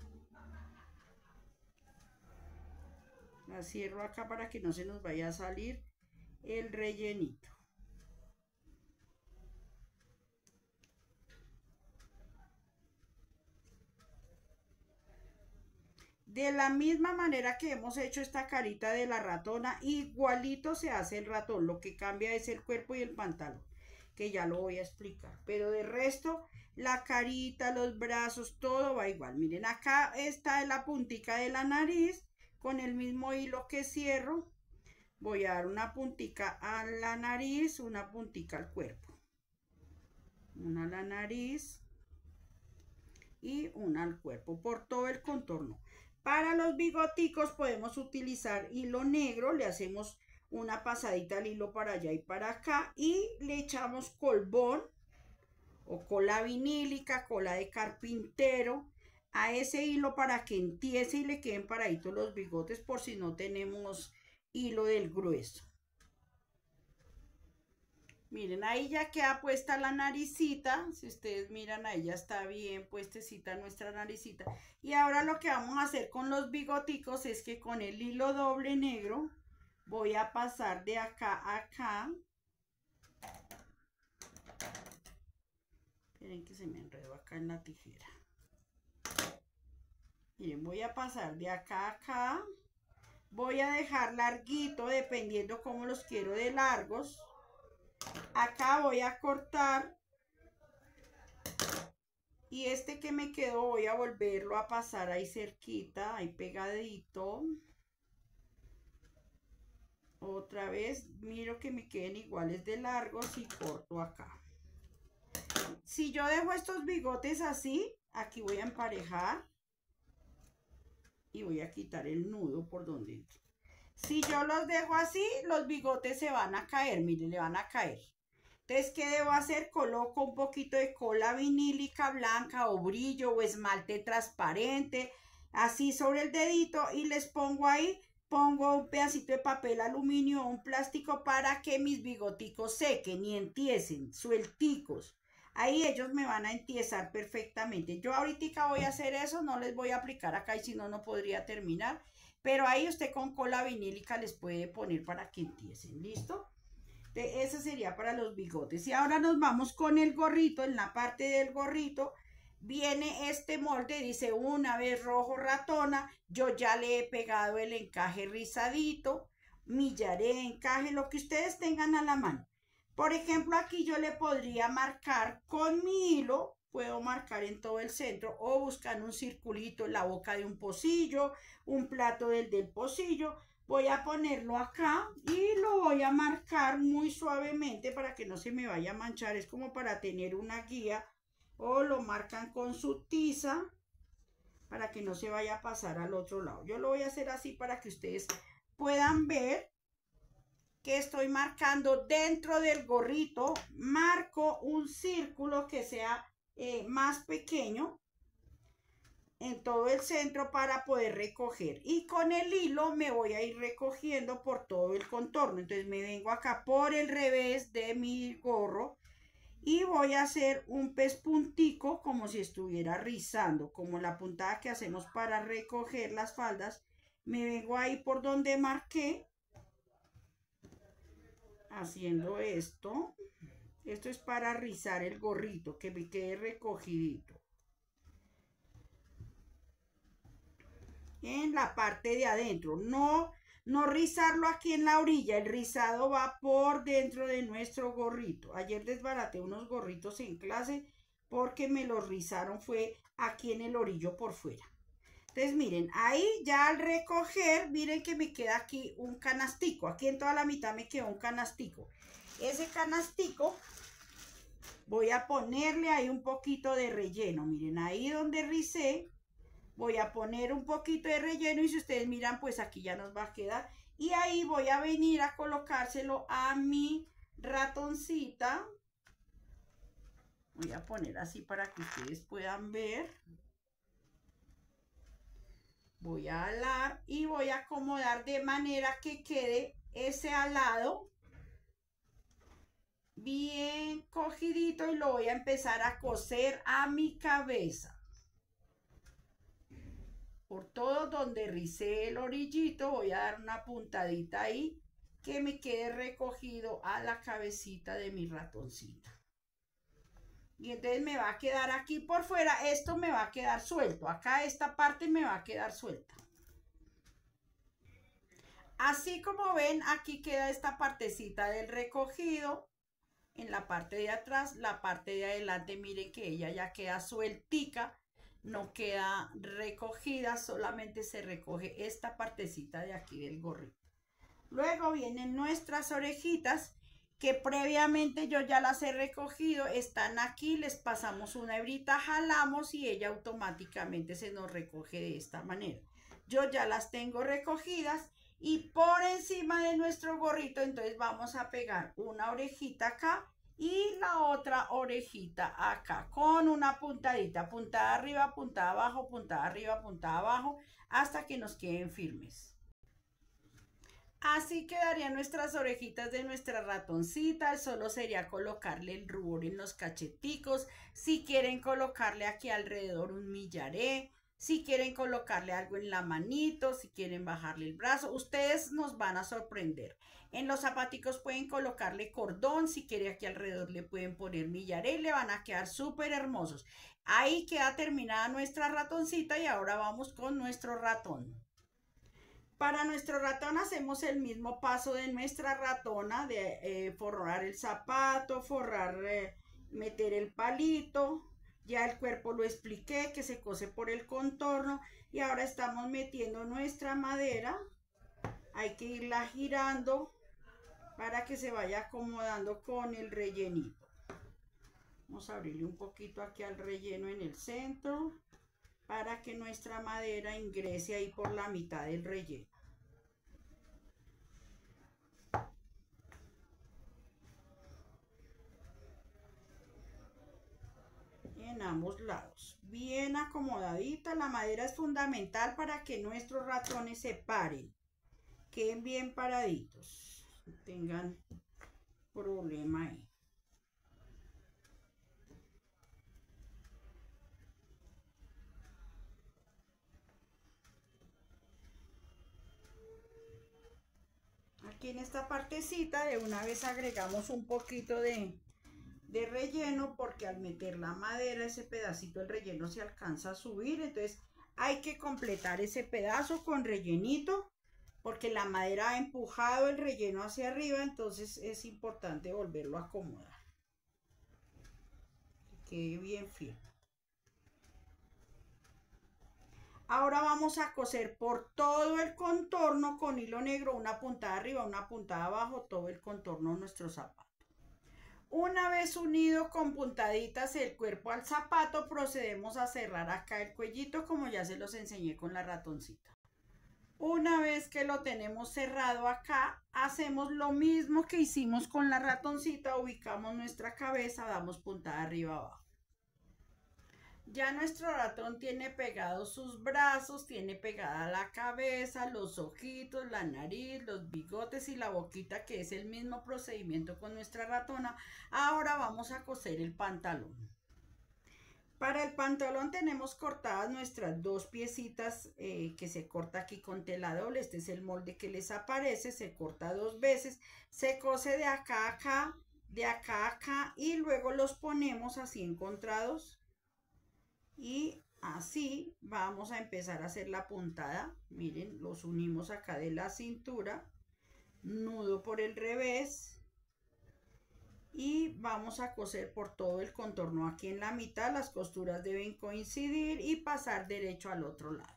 La cierro acá para que no se nos vaya a salir el rellenito. De la misma manera que hemos hecho esta carita de la ratona, igualito se hace el ratón. Lo que cambia es el cuerpo y el pantalón, que ya lo voy a explicar. Pero de resto, la carita, los brazos, todo va igual. Miren, acá está la puntica de la nariz. Con el mismo hilo que cierro, voy a dar una puntica a la nariz, una puntica al cuerpo. Una a la nariz y una al cuerpo por todo el contorno. Para los bigoticos podemos utilizar hilo negro, le hacemos una pasadita al hilo para allá y para acá y le echamos colbón o cola vinílica, cola de carpintero a ese hilo para que entiese y le queden paraditos los bigotes por si no tenemos hilo del grueso. Miren, ahí ya queda puesta la naricita. Si ustedes miran, ahí ya está bien puestecita nuestra naricita. Y ahora lo que vamos a hacer con los bigoticos es que con el hilo doble negro voy a pasar de acá a acá. Miren que se me enredó acá en la tijera. Miren, voy a pasar de acá a acá. Voy a dejar larguito dependiendo cómo los quiero de largos. Acá voy a cortar. Y este que me quedó voy a volverlo a pasar ahí cerquita, ahí pegadito. Otra vez, miro que me queden iguales de largos y corto acá. Si yo dejo estos bigotes así, aquí voy a emparejar. Y voy a quitar el nudo por donde entra. Si yo los dejo así, los bigotes se van a caer, miren, le van a caer. Entonces, ¿qué debo hacer? Coloco un poquito de cola vinílica blanca o brillo o esmalte transparente, así sobre el dedito y les pongo ahí, pongo un pedacito de papel aluminio o un plástico para que mis bigoticos sequen y entiesen, suelticos. Ahí ellos me van a entiesar perfectamente. Yo ahorita voy a hacer eso, no les voy a aplicar acá y si no, no podría terminar. Pero ahí usted con cola vinílica les puede poner para que entiesen, ¿listo? Eso sería para los bigotes. Y ahora nos vamos con el gorrito. En la parte del gorrito viene este molde, dice una vez rojo ratona. Yo ya le he pegado el encaje rizadito, millaré, encaje, lo que ustedes tengan a la mano. Por ejemplo, aquí yo le podría marcar con mi hilo, puedo marcar en todo el centro o buscar un circulito en la boca de un pocillo, un plato del pocillo. Voy a ponerlo acá y lo voy a marcar muy suavemente para que no se me vaya a manchar. Es como para tener una guía, o lo marcan con su tiza para que no se vaya a pasar al otro lado. Yo lo voy a hacer así para que ustedes puedan ver que estoy marcando dentro del gorrito. Marco un círculo que sea más pequeño en todo el centro para poder recoger, y con el hilo me voy a ir recogiendo por todo el contorno. Entonces me vengo acá por el revés de mi gorro y voy a hacer un pespuntico como si estuviera rizando, como la puntada que hacemos para recoger las faldas. Me vengo ahí por donde marqué haciendo esto. Esto es para rizar el gorrito, que me quede recogidito en la parte de adentro. No rizarlo aquí en la orilla, el rizado va por dentro de nuestro gorrito. Ayer desbaraté unos gorritos en clase porque me los rizaron, fue aquí en el orillo por fuera. Entonces miren, ahí ya al recoger, miren que me queda aquí un canastico. Aquí en toda la mitad me quedó un canastico. Ese canastico voy a ponerle ahí un poquito de relleno. Miren, ahí donde ricé, voy a poner un poquito de relleno y si ustedes miran, pues aquí ya nos va a quedar. Y ahí voy a venir a colocárselo a mi ratoncita. Voy a poner así para que ustedes puedan ver. Voy a alar y voy a acomodar de manera que quede ese alado bien cogidito y lo voy a empezar a coser a mi cabeza. Por todo donde ricé el orillito voy a dar una puntadita ahí que me quede recogido a la cabecita de mi ratoncita. Y entonces me va a quedar aquí por fuera, esto me va a quedar suelto, acá esta parte me va a quedar suelta. Así como ven, aquí queda esta partecita del recogido. En la parte de atrás, la parte de adelante, miren que ella ya queda sueltica, no queda recogida, solamente se recoge esta partecita de aquí del gorrito. Luego vienen nuestras orejitas, que previamente yo ya las he recogido, están aquí, les pasamos una hebrita, jalamos y ella automáticamente se nos recoge de esta manera. Yo ya las tengo recogidas y por encima de nuestro gorrito entonces vamos a pegar una orejita acá y la otra orejita acá con una puntadita, puntada arriba, puntada abajo, puntada arriba, puntada abajo, hasta que nos queden firmes. Así quedarían nuestras orejitas de nuestra ratoncita. Solo sería colocarle el rubor en los cacheticos. Si quieren colocarle aquí alrededor un millaré, si quieren colocarle algo en la manito, si quieren bajarle el brazo, ustedes nos van a sorprender. En los zapaticos pueden colocarle cordón, si quieren aquí alrededor le pueden poner millaré y le van a quedar súper hermosos. Ahí queda terminada nuestra ratoncita y ahora vamos con nuestro ratón. Para nuestro ratón hacemos el mismo paso de nuestra ratona, de forrar el zapato, meter el palito. Ya el cuerpo lo expliqué, que se cose por el contorno. Y ahora estamos metiendo nuestra madera. Hay que irla girando para que se vaya acomodando con el rellenito. Vamos a abrirle un poquito aquí al relleno en el centro para que nuestra madera ingrese ahí por la mitad del relleno. En ambos lados, bien acomodadita. La madera es fundamental para que nuestros ratones se paren, queden bien paraditos, no tengan problema ahí. Aquí en esta partecita de una vez agregamos un poquito de relleno, porque al meter la madera, ese pedacito del relleno se alcanza a subir, entonces hay que completar ese pedazo con rellenito, porque la madera ha empujado el relleno hacia arriba, entonces es importante volverlo a acomodar, que quede bien firme. Ahora vamos a coser por todo el contorno con hilo negro, una puntada arriba, una puntada abajo, todo el contorno de nuestro zapato. Una vez unido con puntaditas el cuerpo al zapato, procedemos a cerrar acá el cuellito, como ya se los enseñé con la ratoncita. Una vez que lo tenemos cerrado acá, hacemos lo mismo que hicimos con la ratoncita, ubicamos nuestra cabeza, damos puntada arriba abajo. Ya nuestro ratón tiene pegados sus brazos, tiene pegada la cabeza, los ojitos, la nariz, los bigotes y la boquita, que es el mismo procedimiento con nuestra ratona. Ahora vamos a coser el pantalón. Para el pantalón tenemos cortadas nuestras dos piecitas que se corta aquí con tela doble. Este es el molde que les aparece, se corta 2 veces, se cose de acá a acá, de acá a acá, y luego los ponemos así encontrados. Y así vamos a empezar a hacer la puntada. Miren, los unimos acá de la cintura, nudo por el revés, y vamos a coser por todo el contorno aquí en la mitad. Las costuras deben coincidir y pasar derecho al otro lado.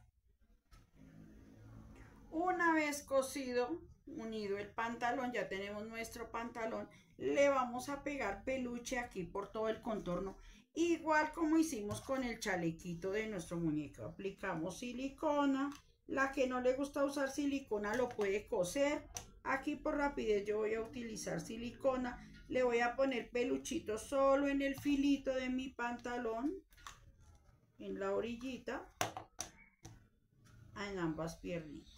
Una vez cosido, unido el pantalón, ya tenemos nuestro pantalón. Le vamos a pegar peluche aquí por todo el contorno, igual como hicimos con el chalequito de nuestro muñeco. Aplicamos silicona. La que no le gusta usar silicona lo puede coser. Aquí por rapidez yo voy a utilizar silicona. Le voy a poner peluchito solo en el filito de mi pantalón, en la orillita, en ambas piernitas.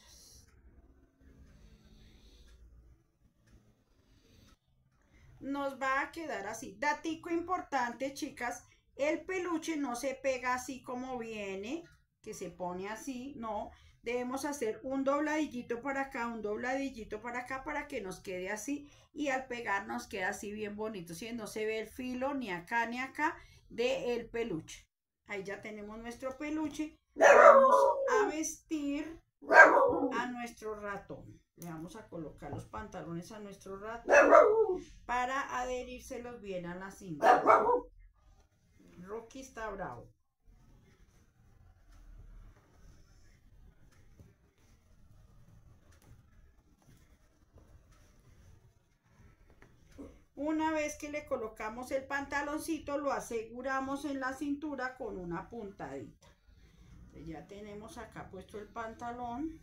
Nos va a quedar así. Datico importante, chicas, el peluche no se pega así como viene, que se pone así, no. Debemos hacer un dobladillito para acá, un dobladillito para acá, para que nos quede así, y al pegar nos queda así bien bonito, ¿sí? No se ve el filo ni acá del peluche. Ahí ya tenemos nuestro peluche. Vamos a vestir a nuestro ratón. Le vamos a colocar los pantalones a nuestro ratón para adherírselos bien a la cintura. Rocky está bravo. Una vez que le colocamos el pantaloncito, lo aseguramos en la cintura con una puntadita. Ya tenemos acá puesto el pantalón.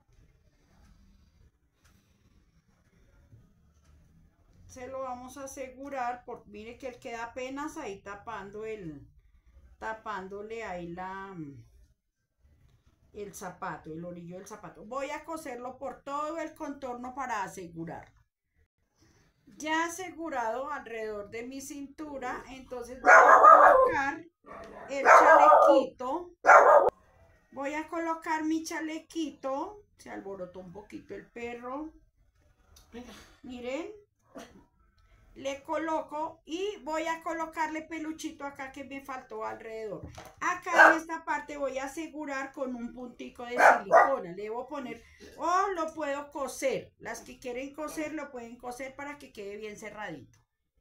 Se lo vamos a asegurar, porque mire que él queda apenas ahí tapándole ahí el zapato, el orillo del zapato. Voy a coserlo por todo el contorno para asegurarlo. Ya asegurado alrededor de mi cintura, entonces voy a colocar el chalequito. Voy a colocar mi chalequito. Se alborotó un poquito el perro. Miren. le coloco y voy a colocarle peluchito acá que me faltó alrededor. Acá en esta parte voy a asegurar con un puntico de silicona. Le debo poner, o lo puedo coser. Las que quieren coser lo pueden coser para que quede bien cerradito.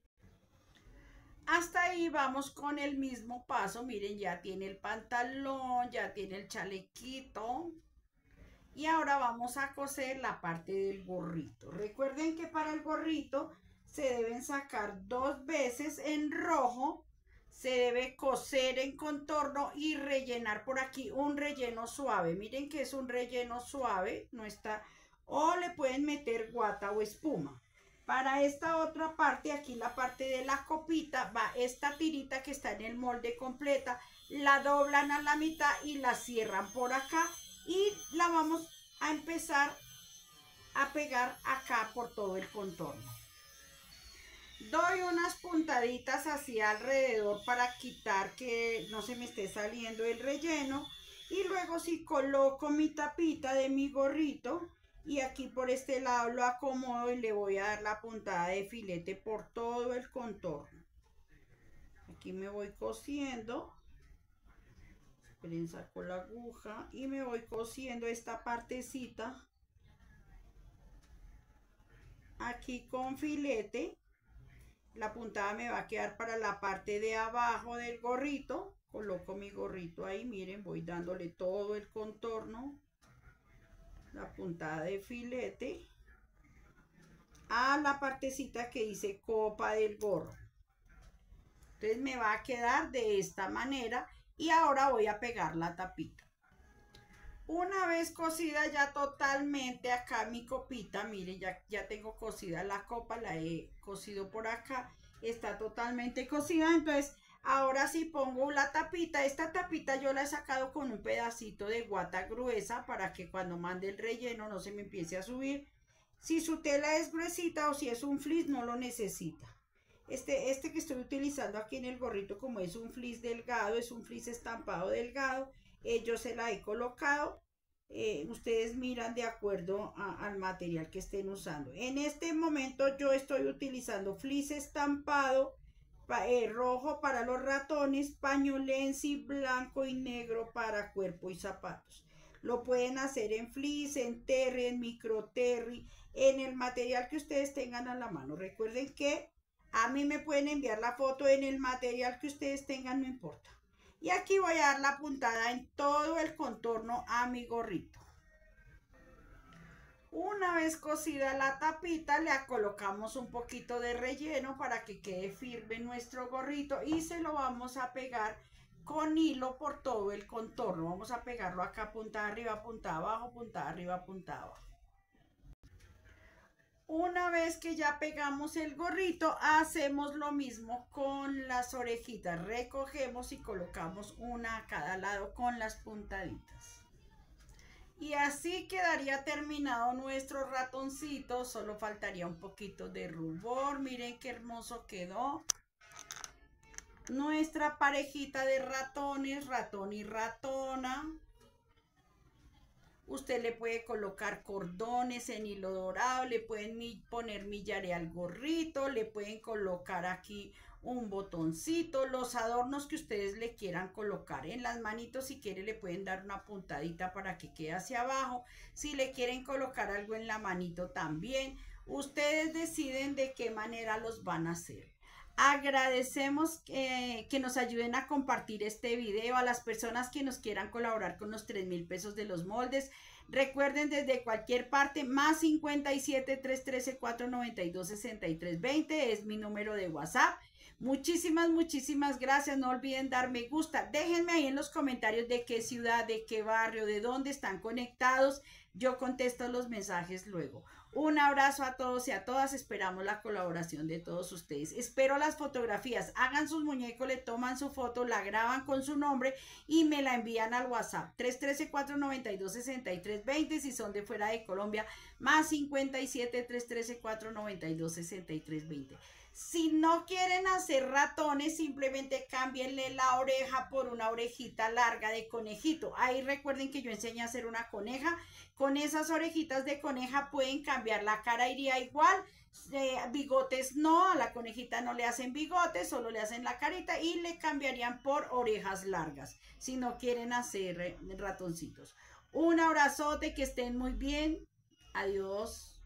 Hasta ahí vamos con el mismo paso. Miren, ya tiene el pantalón, ya tiene el chalequito. Y ahora vamos a coser la parte del gorrito. Recuerden que para el gorrito se deben sacar 2 veces en rojo. Se debe coser en contorno y rellenar por aquí un relleno suave. Miren que es un relleno suave, no está. O le pueden meter guata o espuma. Para esta otra parte, aquí la parte de la copita, va esta tirita que está en el molde completa, la doblan a la mitad y la cierran por acá y la vamos a empezar a pegar acá por todo el contorno. Doy unas puntaditas así alrededor para quitar que no se me esté saliendo el relleno y luego sí coloco mi tapita de mi gorrito. Y aquí por este lado lo acomodo y le voy a dar la puntada de filete por todo el contorno. Aquí me voy cosiendo. Esperen, saco la aguja y me voy cosiendo esta partecita. Aquí con filete. La puntada me va a quedar para la parte de abajo del gorrito. Coloco mi gorrito ahí, miren, voy dándole todo el contorno. La puntada de filete a la partecita que dice copa del gorro. Entonces me va a quedar de esta manera y ahora voy a pegar la tapita. Una vez cosida ya totalmente acá mi copita, miren, ya tengo cosida la copa, la he cosido por acá, está totalmente cosida. Entonces ahora sí pongo la tapita. Esta tapita yo la he sacado con un pedacito de guata gruesa para que cuando mande el relleno no se me empiece a subir. Si su tela es gruesita o si es un fleece no lo necesita. Este que estoy utilizando aquí en el gorrito, como es un fleece delgado, es un fleece estampado delgado, yo se la he colocado. Ustedes miran de acuerdo al material que estén usando. En este momento yo estoy utilizando fleece estampado rojo para los ratones, pañolensi blanco y negro para cuerpo y zapatos. Lo pueden hacer en fleece, en terry, en micro terry, en el material que ustedes tengan a la mano. Recuerden que a mí me pueden enviar la foto en el material que ustedes tengan, no importa. Y aquí voy a dar la puntada en todo el contorno a mi gorrito. Una vez cosida la tapita, le colocamos un poquito de relleno para que quede firme nuestro gorrito y se lo vamos a pegar con hilo por todo el contorno. Vamos a pegarlo acá, punta arriba, punta abajo, punta arriba, punta abajo. Una vez que ya pegamos el gorrito, hacemos lo mismo con las orejitas. Recogemos y colocamos una a cada lado con las puntaditas. Y así quedaría terminado nuestro ratoncito. Solo faltaría un poquito de rubor. Miren qué hermoso quedó. Nuestra parejita de ratones, ratón y ratona. Usted le puede colocar cordones en hilo dorado, le pueden poner millaré al gorrito, le pueden colocar aquí un botoncito, los adornos que ustedes le quieran colocar. En las manitos, si quiere, le pueden dar una puntadita para que quede hacia abajo. Si le quieren colocar algo en la manito también, ustedes deciden de qué manera los van a hacer. Agradecemos que nos ayuden a compartir este video, a las personas que nos quieran colaborar con los 3.000 pesos de los moldes. Recuerden, desde cualquier parte, más 57 313 492 6320 es mi número de WhatsApp. Muchísimas gracias. No olviden dar me gusta. Déjenme ahí en los comentarios de qué ciudad, de qué barrio, de dónde están conectados. Yo contesto los mensajes luego. Un abrazo a todos y a todas. Esperamos la colaboración de todos ustedes. Espero las fotografías. Hagan sus muñecos, le toman su foto, la graban con su nombre y me la envían al WhatsApp. 313-492-6320 si son de fuera de Colombia. Más 57 313 492 6320. Si no quieren hacer ratones, simplemente cámbienle la oreja por una orejita larga de conejito. Ahí recuerden que yo enseñé a hacer una coneja. Con esas orejitas de coneja pueden cambiar, la cara iría igual. Bigotes no, a la conejita no le hacen bigotes, solo le hacen la carita y le cambiarían por orejas largas si no quieren hacer ratoncitos. Un abrazote, que estén muy bien. Adiós.